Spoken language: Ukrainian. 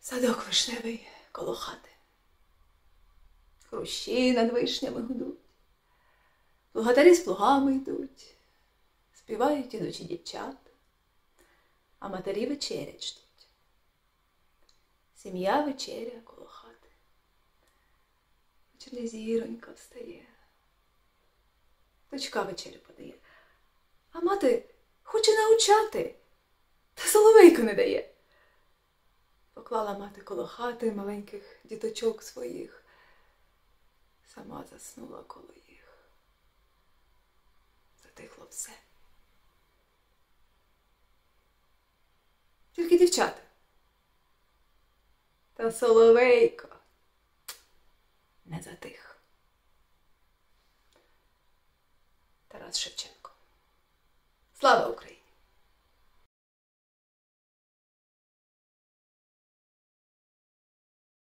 Садок вишневий коло хати. Хрущі над вишнями гудуть. Плугатарі з плугами йдуть. Співають ідучі дівчата, а матері вечерять ждуть. Сім'я вечеря коло хати. Вечірня зіронька встає. Дочка вечерю подає. А мати хоче навчати, та соловейку не дає. Поклала мати коло хати маленьких діточок своїх. Сама заснула коло їх. Затихло все. Тільки дівчата. Та соловейко не затих. Тарас Шевченко. Слава Україні!